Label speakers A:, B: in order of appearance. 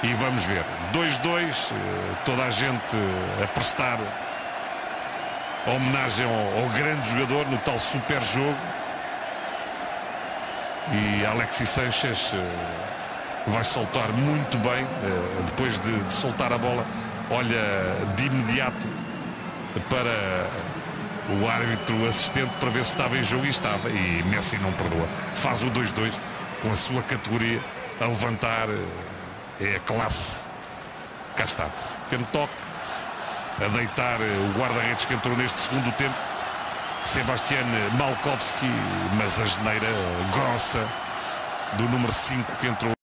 A: E vamos ver. 2-2, toda a gente a prestar homenagem ao grande jogador no tal super jogo. E Alexis Sanchez vai soltar muito bem. Depois de soltar a bola, olha de imediato para o árbitro assistente para ver se estava em jogo, e estava. E Messi não perdoa. Faz o 2-2 com a sua categoria a levantar. É a classe. Cá está. Pequeno toque a deitar o guarda-redes que entrou neste segundo tempo, Sebastian Malkowski, mas a geneira grossa do número 5 que entrou.